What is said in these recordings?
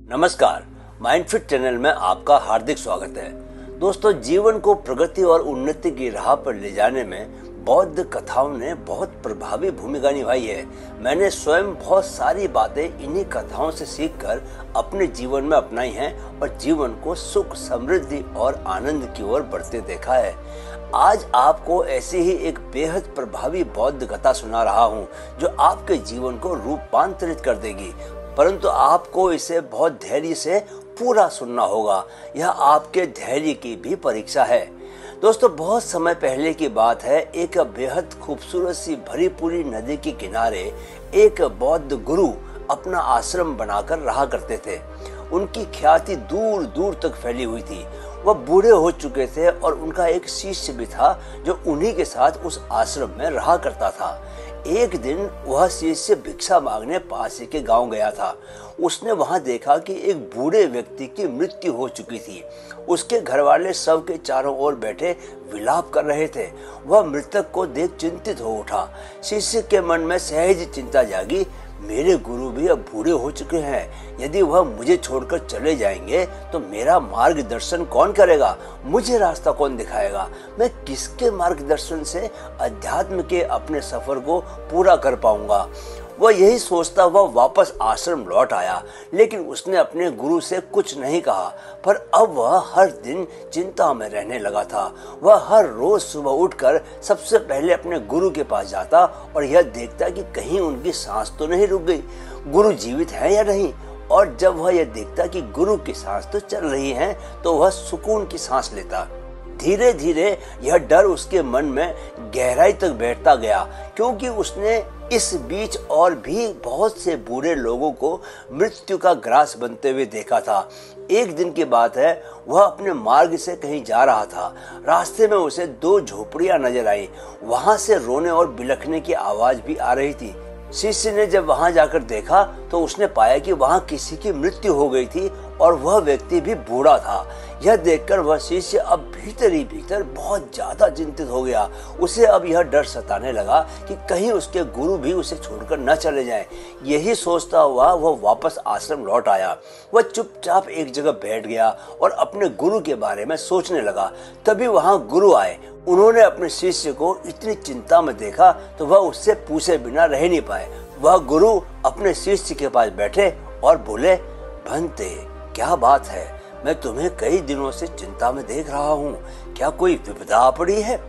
नमस्कार, माइंडफिट चैनल में आपका हार्दिक स्वागत है। दोस्तों, जीवन को प्रगति और उन्नति की राह पर ले जाने में बौद्ध कथाओं ने बहुत प्रभावी भूमिका निभाई है। मैंने स्वयं बहुत सारी बातें इन्हीं कथाओं से सीखकर अपने जीवन में अपनाई हैं और जीवन को सुख, समृद्धि और आनंद की ओर बढ़ते देखा है। आज आपको ऐसी ही एक बेहद प्रभावी बौद्ध कथा सुना रहा हूँ जो आपके जीवन को रूपांतरित कर देगी, परंतु आपको इसे बहुत धैर्य से पूरा सुनना होगा। यह आपके धैर्य की भी परीक्षा है। दोस्तों, बहुत समय पहले की बात है। एक बेहद खूबसूरत सी भरी पूरी नदी के किनारे एक बौद्ध गुरु अपना आश्रम बनाकर रहा करते थे। उनकी ख्याति दूर दूर तक फैली हुई थी। वह बूढ़े हो चुके थे और उनका एक शिष्य भी था जो उन्हीं के साथ उस आश्रम में रहा करता था। एक दिन वह शिष्य भिक्षा मांगने पास ही के गांव गया था। उसने वहां देखा कि एक बूढ़े व्यक्ति की मृत्यु हो चुकी थी। उसके घरवाले शव के चारों ओर बैठे विलाप कर रहे थे। वह मृतक को देख चिंतित हो उठा। शिष्य के मन में सहज चिंता जागी, मेरे गुरु भी अब बूढ़े हो चुके हैं। यदि वह मुझे छोड़कर चले जाएंगे तो मेरा मार्गदर्शन कौन करेगा? मुझे रास्ता कौन दिखाएगा? मैं किसके मार्गदर्शन से अध्यात्म के अपने सफर को पूरा कर पाऊंगा? वह यही सोचता वह वापस आश्रम लौट आया, लेकिन उसने अपने गुरु से कुछ नहीं कहा। पर अब वह हर दिन चिंता में रहने लगा था। वह हर रोज सुबह उठकर सबसे पहले अपने गुरु के पास जाता और यह देखता कि कहीं उनकी सांस तो नहीं रुक गई, गुरु जीवित है या नहीं। और जब वह यह देखता कि गुरु की सांस तो चल रही है तो वह सुकून की सांस लेता। धीरे धीरे यह डर उसके मन में गहराई तक बैठता गया, क्योंकि उसने इस बीच और भी बहुत से बूढ़े लोगों को मृत्यु का ग्रास बनते हुए देखा था। एक दिन की बात है, वह अपने मार्ग से कहीं जा रहा था। रास्ते में उसे दो झोपड़ियां नजर आई। वहां से रोने और बिलखने की आवाज भी आ रही थी। शिष्य ने जब वहां जाकर देखा तो उसने पाया कि वहां किसी की मृत्यु हो गई थी और वह व्यक्ति भी बूढ़ा था। यह देखकर वह शिष्य अब भीतर ही भीतर बहुत ज्यादा चिंतित हो गया। उसे अब यह डर सताने लगा कि कहीं उसके गुरु भी उसे छोड़कर न चले जाएं। यही सोचता हुआ वह वापस आश्रम लौट आया। वह चुपचाप एक जगह बैठ गया और अपने गुरु के बारे में सोचने लगा। तभी वहां गुरु आए। उन्होंने अपने शिष्य को इतनी चिंता में देखा तो वह उससे पूछे बिना रह नहीं पाए। वह गुरु अपने शिष्य के पास बैठे और बोले, भंते, क्या बात है? मैं तुम्हें कई दिनों से चिंता में देख रहा हूँ। क्या कोई विपदा आ पड़ी है?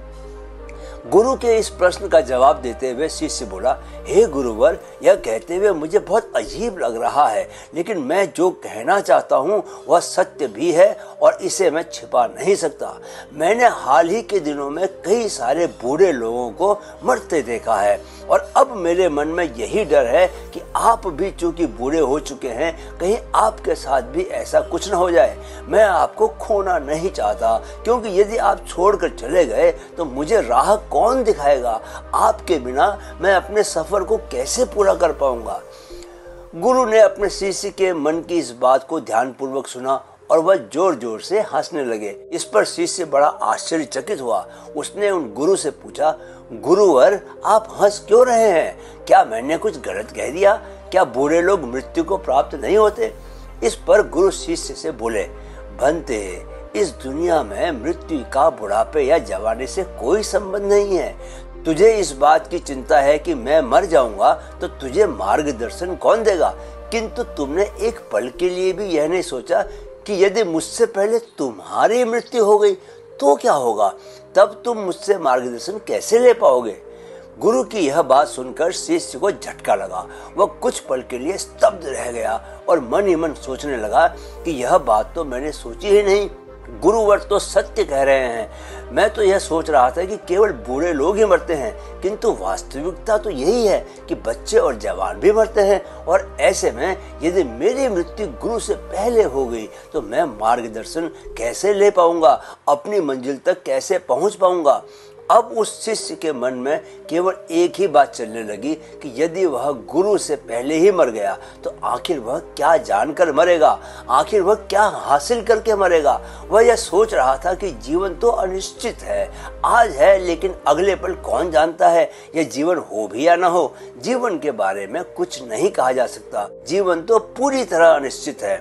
गुरु के इस प्रश्न का जवाब देते हुए शिष्य बोला, हे गुरुवर, यह कहते हुए मुझे बहुत अजीब लग रहा है, लेकिन मैं जो कहना चाहता हूँ वह सत्य भी है और इसे मैं छिपा नहीं सकता। मैंने हाल ही के दिनों में कई सारे बूढ़े लोगों को मरते देखा है और अब मेरे मन में यही डर है कि आप भी चूंकि बूढ़े हो चुके हैं, कहीं आपके साथ भी ऐसा कुछ न हो जाए। मैं आपको खोना नहीं चाहता, क्योंकि यदि आप छोड़कर चले गए तो मुझे राह कौन दिखाएगा? आपके बिना मैं अपने सफर को कैसे पूरा कर पाऊंगा? गुरु ने अपने शिष्य के मन की इस बात को ध्यानपूर्वक सुना और वह जोर जोर से हंसने लगे। इस पर शिष्य बड़ा आश्चर्यचकित हुआ। उसने उन गुरु से पूछा, गुरुवर, आप हंस क्यों रहे हैं? क्या मैंने कुछ गलत कह दिया? क्या बूढ़े लोग मृत्यु को प्राप्त नहीं होते? इस पर गुरु शिष्य से बोले, भंते, इस दुनिया में मृत्यु का बुढ़ापे या जवानी से कोई संबंध नहीं है। तुझे इस बात की चिंता है कि मैं मर जाऊंगा तो तुझे मार्गदर्शन कौन देगा? किंतु तुमने एक पल के लिए भी यह नहीं सोचा कि यदि मुझसे पहले तुम्हारी मृत्यु हो गई तो क्या होगा? तब तुम मुझसे मार्गदर्शन कैसे ले पाओगे? गुरु की यह बात सुनकर शिष्य को झटका लगा। वह कुछ पल के लिए स्तब्ध रह गया और मन ही मन सोचने लगा कि यह बात तो मैंने सोची ही नहीं। गुरुवर तो सत्य कह रहे हैं। मैं तो यह सोच रहा था कि केवल बूढ़े लोग ही मरते हैं, किंतु वास्तविकता तो यही है कि बच्चे और जवान भी मरते हैं। और ऐसे में यदि मेरी मृत्यु गुरु से पहले हो गई तो मैं मार्गदर्शन कैसे ले पाऊंगा? अपनी मंजिल तक कैसे पहुंच पाऊंगा? अब उस शिष्य के मन में केवल एक ही बात चलने लगी कि यदि वह गुरु से पहले ही मर गया तो आखिर वह क्या जानकर मरेगा? आखिर वह क्या हासिल करके मरेगा? वह यह सोच रहा था कि जीवन तो अनिश्चित है, आज है लेकिन अगले पल कौन जानता है यह जीवन हो भी या ना हो। जीवन के बारे में कुछ नहीं कहा जा सकता। जीवन तो पूरी तरह अनिश्चित है।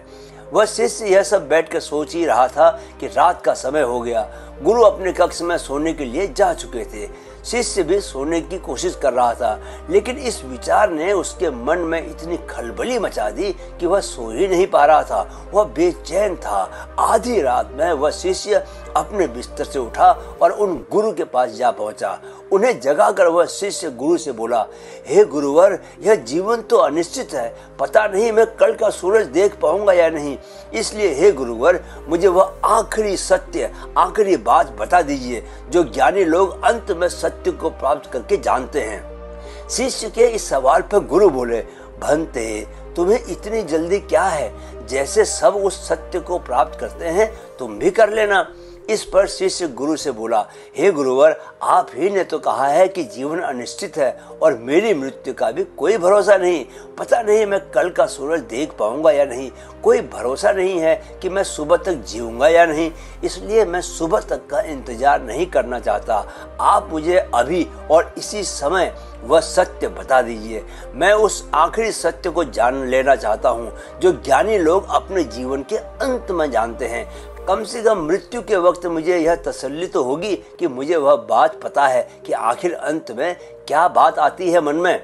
वह शिष्य यह सब बैठकर सोच ही रहा था कि रात का समय हो गया। गुरु अपने कक्ष में सोने के लिए जा चुके थे। शिष्य भी सोने की कोशिश कर रहा था, लेकिन इस विचार ने उसके मन में इतनी खलबली मचा दी कि वह सो ही नहीं पा रहा था। वह बेचैन था। आधी रात में वह शिष्य अपने बिस्तर से उठा और उन गुरु के पास जा पहुंचा। उन्हें जगाकर वह शिष्य गुरु से बोला, हे गुरुवर, यह जीवन तो अनिश्चित है, पता नहीं मैं कल का सूरज देख पाऊंगा या नहीं, इसलिए हे गुरुवर, मुझे वह आखिरी सत्य, आखिरी बात बता दीजिए जो ज्ञानी लोग अंत में सत्य को प्राप्त करके जानते हैं। शिष्य के इस सवाल पर गुरु बोले, भंते, तुम्हें इतनी जल्दी क्या है? जैसे सब उस सत्य को प्राप्त करते हैं तुम भी कर लेना। इस पर शिष्य गुरु से बोला, हे गुरुवर, आप ही ने तो कहा है कि जीवन अनिश्चित है और मेरी मृत्यु का भी कोई भरोसा नहीं। पता नहीं मैं कल का सूरज देख पाऊंगा या नहीं, कोई भरोसा नहीं है कि मैं सुबह तक जीऊंगा या नहीं, इसलिए मैं सुबह तक का इंतजार नहीं करना चाहता। आप मुझे अभी और इसी समय वह सत्य बता दीजिए। मैं उस आखिरी सत्य को जान लेना चाहता हूँ जो ज्ञानी लोग अपने जीवन के अंत में जानते हैं। कम से कम मृत्यु के वक्त मुझे यह तसल्ली तो होगी कि मुझे वह बात पता है कि आखिर अंत में क्या बात आती है मन में।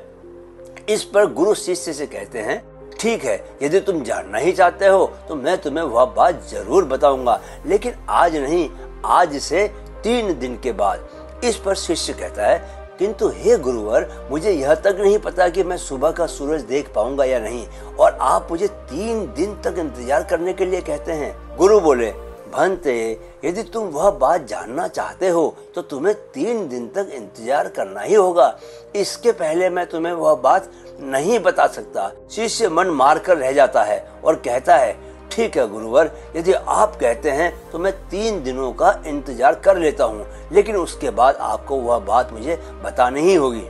इस पर गुरु शिष्य से कहते हैं, ठीक है, यदि तुम जानना ही चाहते हो तो मैं तुम्हें वह बात जरूर बताऊंगा, लेकिन आज नहीं, आज से 3 दिन के बाद। इस पर शिष्य कहता है, किंतु हे गुरुवर, मुझे यह तक नहीं पता कि मैं सुबह का सूरज देख पाऊंगा या नहीं, और आप मुझे 3 दिन तक इंतजार करने के लिए कहते हैं। गुरु बोले, भंते, यदि तुम वह बात जानना चाहते हो तो तुम्हें 3 दिन तक इंतजार करना ही होगा। इसके पहले मैं तुम्हें वह बात नहीं बता सकता। शिष्य मन मारकर रह जाता है और कहता है, ठीक है गुरुवर, यदि आप कहते हैं तो मैं 3 दिनों का इंतजार कर लेता हूँ, लेकिन उसके बाद आपको वह बात मुझे बतानी ही होगी।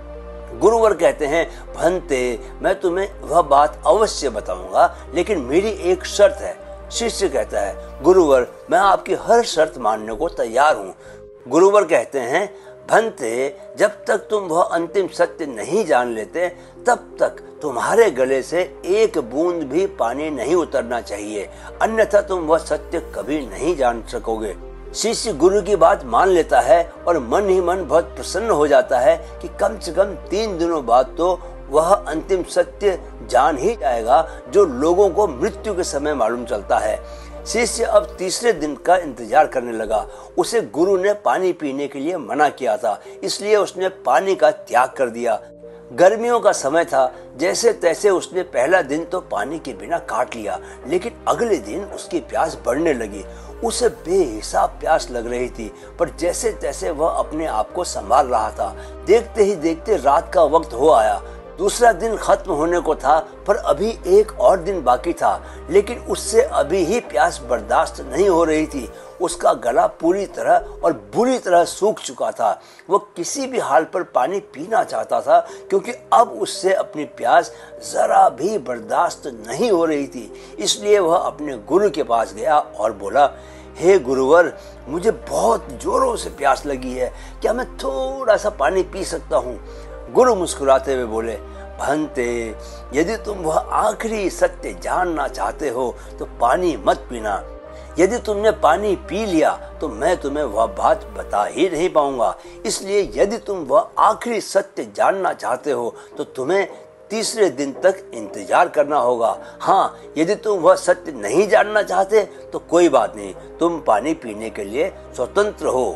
गुरुवर कहते हैं, भंते, मैं तुम्हें वह बात अवश्य बताऊंगा, लेकिन मेरी एक शर्त है। शिष्य कहता है, गुरुवर, मैं आपकी हर शर्त मानने को तैयार हूँ। गुरुवर कहते हैं, भंते, जब तक तुम वह अंतिम सत्य नहीं जान लेते तब तक तुम्हारे गले से एक बूंद भी पानी नहीं उतरना चाहिए, अन्यथा तुम वह सत्य कभी नहीं जान सकोगे। शिष्य गुरु की बात मान लेता है और मन ही मन बहुत प्रसन्न हो जाता है कि कम से कम 3 दिनों बाद तो वह अंतिम सत्य जान ही जाएगा जो लोगों को मृत्यु के समय मालूम चलता है। शिष्य अब तीसरे दिन का इंतजार करने लगा। उसे गुरु ने पानी पीने के लिए मना किया था, इसलिए उसने पानी का त्याग कर दिया। गर्मियों का समय था, जैसे तैसे उसने पहला दिन तो पानी के बिना काट लिया, लेकिन अगले दिन उसकी प्यास बढ़ने लगी। उसे बेहिसाब प्यास लग रही थी, पर जैसे तैसे वह अपने आप को संभाल रहा था। देखते ही देखते रात का वक्त हो आया। दूसरा दिन खत्म होने को था, पर अभी एक और दिन बाकी था, लेकिन उससे अभी ही प्यास बर्दाश्त नहीं हो रही थी। उसका गला पूरी तरह और बुरी तरह सूख चुका था। वह किसी भी हाल पर पानी पीना चाहता था, क्योंकि अब उससे अपनी प्यास जरा भी बर्दाश्त नहीं हो रही थी। इसलिए वह अपने गुरु के पास गया और बोला, हे गुरुवर, मुझे बहुत जोरों से प्यास लगी है, क्या मैं थोड़ा सा पानी पी सकता हूँ? गुरु मुस्कुराते हुए बोले, भंते, यदि तुम वह आखिरी सत्य जानना चाहते हो तो पानी मत पीना। यदि तुमने पानी पी लिया तो मैं तुम्हें वह बात बता ही नहीं पाऊंगा। इसलिए यदि तुम वह आखिरी सत्य जानना चाहते हो तो तुम्हें तीसरे दिन तक इंतजार करना होगा। हाँ, यदि तुम वह सत्य नहीं जानना चाहते तो कोई बात नहीं, तुम पानी पीने के लिए स्वतंत्र हो।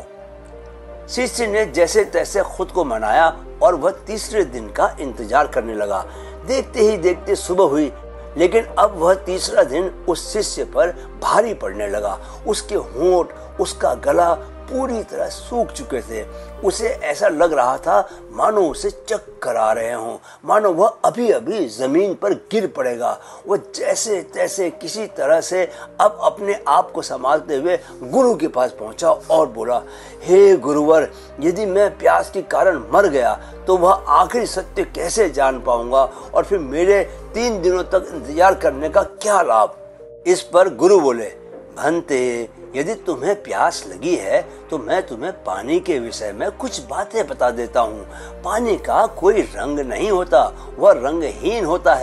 शिष्य ने जैसे तैसे खुद को मनाया और वह तीसरे दिन का इंतजार करने लगा। देखते ही देखते सुबह हुई, लेकिन अब वह तीसरा दिन उस शिष्य पर भारी पड़ने लगा। उसके होंठ, उसका गला पूरी तरह सूख चुके थे। उसे ऐसा लग रहा था मानो उसे चक्कर आ रहे हों, मानो वह अभी अभी जमीन पर गिर पड़ेगा। वह जैसे तैसे किसी तरह से अब अपने आप को संभालते हुए गुरु के पास पहुंचा और बोला, हे गुरुवर, यदि मैं प्यास के कारण मर गया तो वह आखिरी सत्य कैसे जान पाऊंगा, और फिर मेरे 3 दिनों तक इंतजार करने का क्या लाभ? इस पर गुरु बोले, भंते, यदि तुम्हें प्यास लगी है तो मैं तुम्हें पानी के विषय में कुछ बातें बता देता हूँ। पानी का कोई रंग नहीं होता, वह रंगहीन होता है।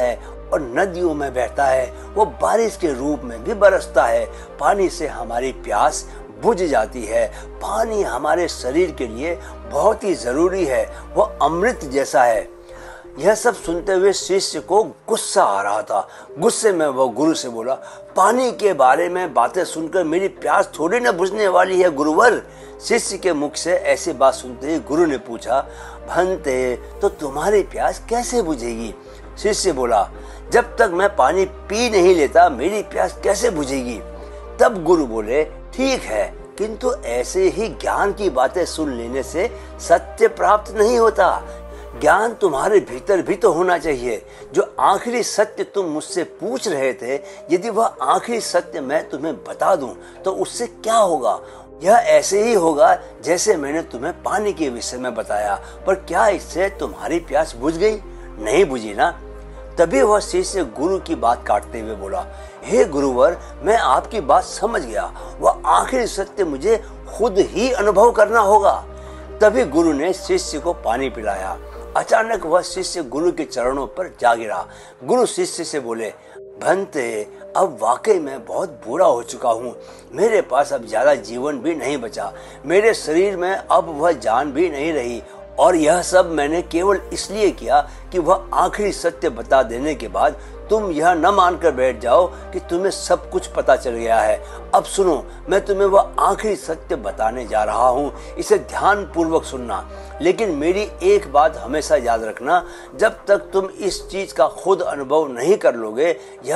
और नदियों में बहता है, वो बारिश के रूप में भी बरसता है। पानी से हमारी प्यास बुझ जाती है। पानी हमारे शरीर के लिए बहुत ही जरूरी है, वो अमृत जैसा है। यह सब सुनते हुए शिष्य को गुस्सा आ रहा था। गुस्से में वो गुरु से बोला, पानी के बारे में बातें सुनकर मेरी प्यास थोड़ी न बुझने वाली है गुरुवर। शिष्य के मुख से ऐसी बात सुनते ही गुरु ने पूछा, भंते, तो तुम्हारी प्यास कैसे बुझेगी? शिष्य बोला, जब तक मैं पानी पी नहीं लेता मेरी प्यास कैसे बुझेगी? तब गुरु बोले, ठीक है, किंतु ऐसे ही ज्ञान की बातें सुन लेने से सत्य प्राप्त नहीं होता। ज्ञान तुम्हारे भीतर भी तो होना चाहिए। जो आखिरी सत्य तुम मुझसे पूछ रहे थे, यदि वह आखिरी सत्य मैं तुम्हें बता दूं तो उससे क्या होगा? यह ऐसे ही होगा जैसे मैंने तुम्हें पानी के विषय में बताया। पर क्या इससे तुम्हारी प्यास बुझ गई? नहीं बुझी ना? तभी वह शिष्य गुरु की बात काटते हुए बोला, हे गुरुवर, मैं आपकी बात समझ गया। वह आखिरी सत्य मुझे खुद ही अनुभव करना होगा। तभी गुरु ने शिष्य को पानी पिलाया। अचानक वह शिष्य गुरु के चरणों पर जा गिरा। गुरु शिष्य से बोले, भंते, अब वाकई मैं बहुत बूढ़ा हो चुका हूँ। मेरे पास अब ज्यादा जीवन भी नहीं बचा। मेरे शरीर में अब वह जान भी नहीं रही। और यह सब मैंने केवल इसलिए किया कि वह आखिरी सत्य बता देने के बाद तुम यह न मानकर बैठ जाओ कि तुम्हें सब कुछ पता चल गया है। अब सुनो, मैं तुम्हें वह आखिरी सत्य बताने जा रहा हूँ। इसे ध्यान पूर्वक सुनना, लेकिन मेरी एक बात हमेशा याद रखना, जब तक तुम इस चीज का खुद अनुभव नहीं कर लोगे,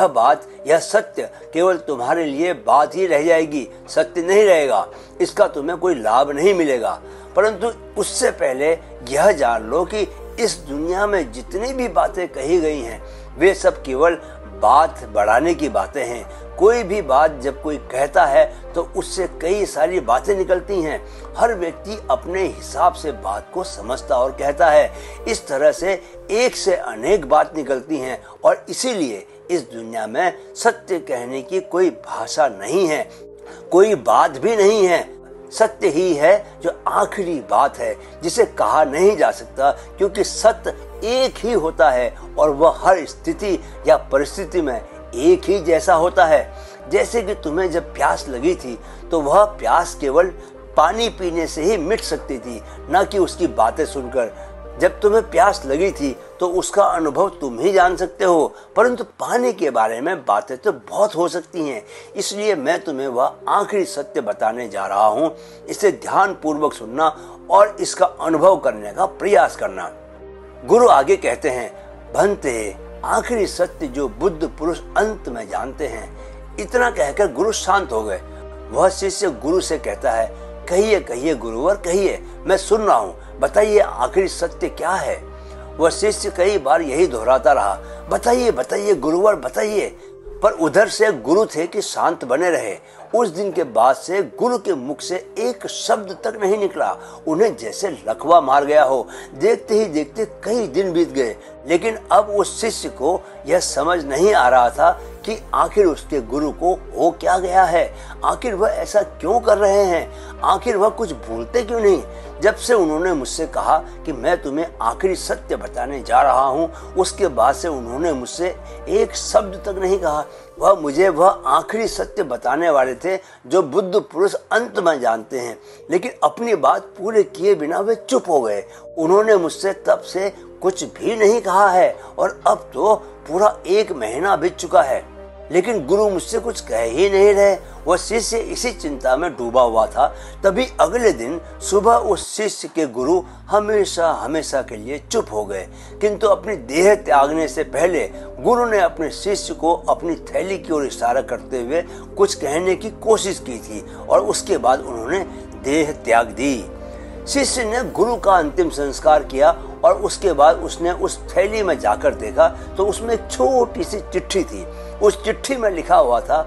यह सत्य केवल तुम्हारे लिए बात ही रह जाएगी, सत्य नहीं रहेगा। इसका तुम्हें कोई लाभ नहीं मिलेगा। परंतु उससे पहले यह जान लो कि इस दुनिया में जितनी भी बातें कही गई हैं, वे सब केवल बात बढ़ाने की बातें हैं। कोई भी बात जब कोई कहता है तो उससे कई सारी बातें निकलती हैं। हर व्यक्ति अपने हिसाब से बात को समझता और कहता है। इस तरह से एक से अनेक बात निकलती हैं और इसीलिए इस दुनिया में सत्य कहने की कोई भाषा नहीं है, कोई बात भी नहीं है। सत्य ही है जो आखिरी बात है, जिसे कहा नहीं जा सकता, क्योंकि सत्य एक ही होता है और वह हर स्थिति या परिस्थिति में एक ही जैसा होता है। जैसे कि तुम्हें जब प्यास लगी थी तो वह प्यास केवल पानी पीने से ही मिट सकती थी, न कि उसकी बातें सुनकर। जब तुम्हें प्यास लगी थी तो उसका अनुभव तुम ही जान सकते हो, परंतु पानी के बारे में बातें तो बहुत हो सकती हैं। इसलिए मैं तुम्हें वह आखिरी सत्य बताने जा रहा हूँ। इसे ध्यान पूर्वक सुनना और इसका अनुभव करने का प्रयास करना। गुरु आगे कहते हैं, भंते, आखिरी सत्य जो बुद्ध पुरुष अंत में जानते हैं। इतना कहकर गुरु शांत हो गए। वह शिष्य गुरु से कहता है, कहिए कहिए गुरुवर, कहिए, मैं सुन रहा हूँ, बताइए आखिरी सत्य क्या है? वह शिष्य कई बार यही दोहराता रहा, बताइए बताइए गुरुवर, बताइए। पर उधर से गुरु थे कि शांत बने रहे। उस दिन के बाद से गुरु के मुख से एक शब्द तक नहीं निकला। उन्हें जैसे लकवा मार गया हो। देखते ही देखते कई दिन बीत गए, लेकिन अब उस शिष्य को यह समझ नहीं आ रहा था कि आखिर उसके गुरु को हो क्या गया है। आखिर वह ऐसा क्यों कर रहे हैं? आखिर वह कुछ भूलते क्यों नहीं? जब से उन्होंने मुझसे कहा कि मैं तुम्हें आखिरी सत्य बताने जा रहा हूँ, उसके बाद से उन्होंने मुझसे एक शब्द तक नहीं कहा। वह मुझे वह आखिरी सत्य बताने वाले थे जो बुद्ध पुरुष अंत में जानते हैं, लेकिन अपनी बात पूरे किए बिना वे चुप हो गए। उन्होंने मुझसे तब से कुछ भी नहीं कहा है और अब तो पूरा 1 महीना बीत चुका है, लेकिन गुरु मुझसे कुछ कह ही नहीं रहे। वह शिष्य इसी चिंता में डूबा हुआ था। तभी अगले दिन सुबह उस शिष्य के गुरु हमेशा हमेशा के लिए चुप हो गए। किंतु अपनी देह त्यागने से पहले गुरु ने अपने शिष्य को अपनी थैली की ओर इशारा करते हुए कुछ कहने की कोशिश की थी और उसके बाद उन्होंने देह त्याग दी। शिष्य ने गुरु का अंतिम संस्कार किया और उसके बाद उसने उस थैली में जाकर देखा तो उसमें एक छोटी सी चिट्ठी थी। उस चिट्ठी में लिखा हुआ था,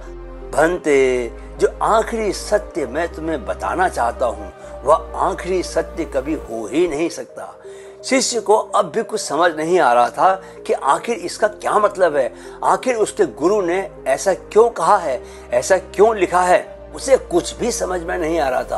भंते, जो आखिरी सत्य मैं तुम्हें बताना चाहता हूँ वह आखिरी सत्य कभी हो ही नहीं सकता। शिष्य को अब भी कुछ समझ नहीं आ रहा था कि आखिर इसका क्या मतलब है। आखिर उसके गुरु ने ऐसा क्यों कहा है, ऐसा क्यों लिखा है, उसे कुछ भी समझ में नहीं आ रहा था।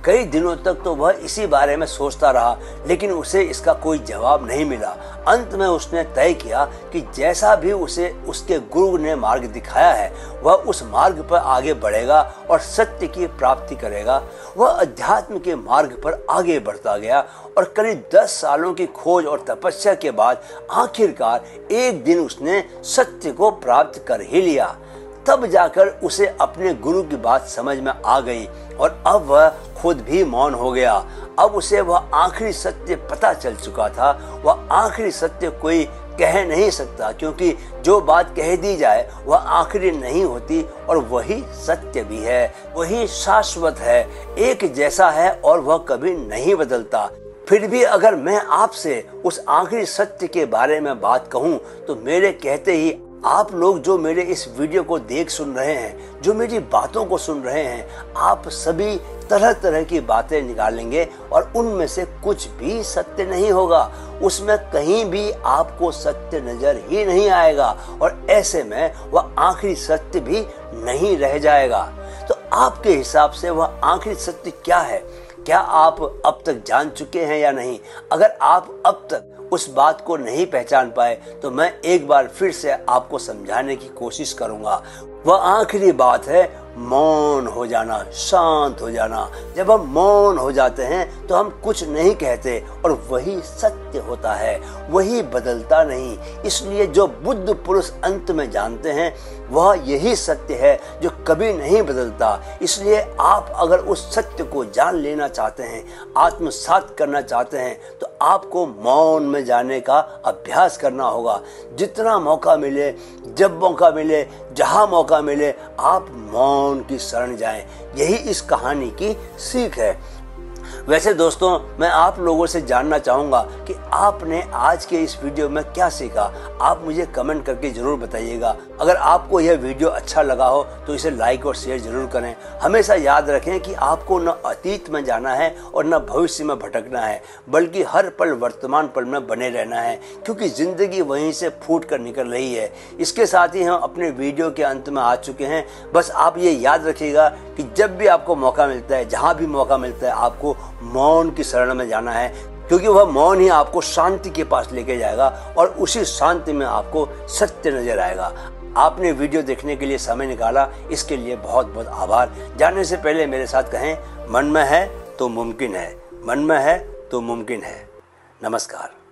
कई दिनों तक तो वह इसी बारे में सोचता रहा, लेकिन उसे इसका कोई जवाब नहीं मिला। अंत में उसने तय किया कि जैसा भी उसे उसके गुरु ने मार्ग दिखाया है, वह उस मार्ग पर आगे बढ़ेगा और सत्य की प्राप्ति करेगा। वह अध्यात्म के मार्ग पर आगे बढ़ता गया और करीब 10 सालों की खोज और तपस्या के बाद आखिरकार एक दिन उसने सत्य को प्राप्त कर ही लिया। तब जाकर उसे अपने गुरु की बात समझ में आ गई और अब वह खुद भी मौन हो गया। अब उसे वह आखिरी सत्य पता चल चुका था। वह आखिरी सत्य कोई कह नहीं सकता, क्योंकि जो बात कह दी जाए वह आखिरी नहीं होती और वही सत्य भी है, वही शाश्वत है, एक जैसा है और वह कभी नहीं बदलता। फिर भी अगर मैं आपसे उस आखिरी सत्य के बारे में बात कहूँ तो मेरे कहते ही आप लोग जो मेरे इस वीडियो को देख सुन रहे हैं, जो मेरी बातों को सुन रहे हैं, आप सभी तरह तरह की बातें निकालेंगे और उनमें से कुछ भी सत्य नहीं होगा। उसमें कहीं भी आपको सत्य नजर ही नहीं आएगा और ऐसे में वह आखिरी सत्य भी नहीं रह जाएगा। तो आपके हिसाब से वह आखिरी सत्य क्या है? क्या आप अब तक जान चुके हैं या नहीं? अगर आप अब तक उस बात को नहीं पहचान पाए तो मैं एक बार फिर से आपको समझाने की कोशिश करूंगा। वह आखिरी बात है मौन हो जाना, शांत हो जाना। जब हम मौन हो जाते हैं तो हम कुछ नहीं कहते और वही सत्य होता है, वही बदलता नहीं। इसलिए जो बुद्ध पुरुष अंत में जानते हैं वह यही सत्य है जो कभी नहीं बदलता। इसलिए आप अगर उस सत्य को जान लेना चाहते हैं, आत्मसात करना चाहते हैं, तो आपको मौन में जाने का अभ्यास करना होगा। जितना मौका मिले, जब मौका मिले, जहां मौका मिले, आप मौन की शरण जाएं। यही इस कहानी की सीख है। वैसे दोस्तों, मैं आप लोगों से जानना चाहूंगा कि आपने आज के इस वीडियो में क्या सीखा। आप मुझे कमेंट करके जरूर बताइएगा। अगर आपको यह वीडियो अच्छा लगा हो तो इसे लाइक और शेयर जरूर करें। हमेशा याद रखें कि आपको न अतीत में जाना है और न भविष्य में भटकना है, बल्कि हर पल वर्तमान पल में बने रहना है, क्योंकि जिंदगी वहीं से फूट कर निकल रही है। इसके साथ ही हम अपने वीडियो के अंत में आ चुके हैं। बस आप ये याद रखिएगा कि जब भी आपको मौका मिलता है, जहां भी मौका मिलता है, आपको मौन की शरण में जाना है, क्योंकि वह मौन ही आपको शांति के पास लेके जाएगा और उसी शांति में आपको सत्य नजर आएगा। आपने वीडियो देखने के लिए समय निकाला, इसके लिए बहुत बहुत आभार। जाने से पहले मेरे साथ कहें, मन में है तो मुमकिन है, मन में है तो मुमकिन है। नमस्कार।